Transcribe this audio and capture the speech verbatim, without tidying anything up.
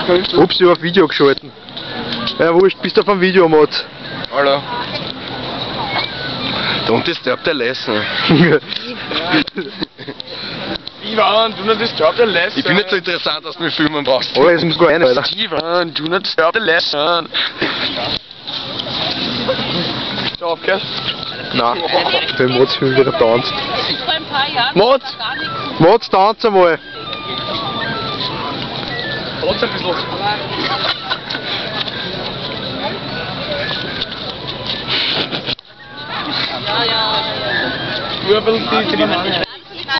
Ups, ich hab auf Video geschalten. Ja, wurscht, bist du auf dem Video, Mats? Hallo. Don't disturb the lesson. Ivan, do not disturb the lesson. Ich bin nicht so interessant, dass du mich filmen brauchst. Oh, jetzt muss gar einer, Alter. Ivan, do not disturb the lesson. So, aufgehört? Nein, der Mats filmt wieder tanzt. Vor ein paar Jahren Mats! gar nichts. Mats, tanz einmal! Tanz ein bisschen. Ja, ja. Nur ein bisschen die, die